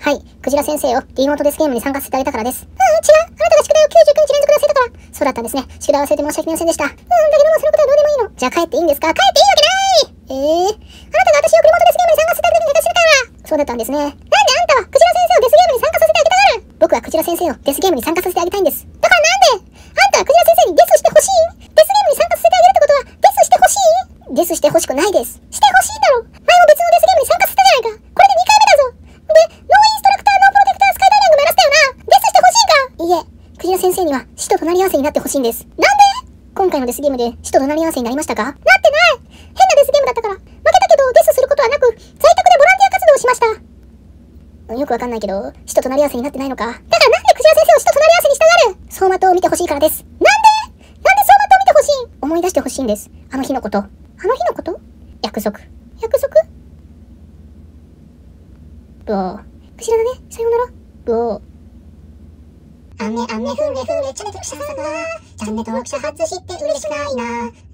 はい、クジラ先生をリモートデスゲームに参加させてあげたからです。違う。あなたが宿題を99日連続で忘れたから。そうだったんですね。宿題忘れて申し訳ありませんでした。だけどもそのことはどうでもいいの。じゃあ帰っていいんですか？帰っていいわけない。あなたが私をリモートデスゲームに参加させてあげた時に寝かしてるから。そうだったんですね。なんであんたはクジラ先生をデスゲームに参加させてあげたがる？僕はクジラ先生をデスゲームに参加させてあげたいんです。だからなんであんたはクジラ先生にデスしてほしい？デスゲームに参加させてあげるってことはデスしてほしい？デスしてほしくないです。してほしいだろ。前も別のデスゲームに参加させたじゃないか。これで2回目だぞ。で、ノーインストラクターノープロテクタースカイダイビングもやらせたよな。デスしてほしいか？いいえ、クジラ先生には死と隣り合わせになってほしいんです。なんで？今回のデスゲームで死と隣り合わせになりましたか？なってない。変なデスゲームだったから。負けたけどデスすることはなく、在宅でボランティア活動をしました。よくわかんないけど、死と隣り合わせになってないのか。だからなんでクジラ先生を死と隣り合わせにしたがる？走馬灯を見てほしいからです。なんで走馬灯見てほしい？思い出してほしいんです。あの日のこと。あの日のこと？約束。約束？ブオー。クジラだね。さようなら。ブオー。 雨雨ふれふれチャレテクシャサガチャンネ登録者初知って嬉しくないな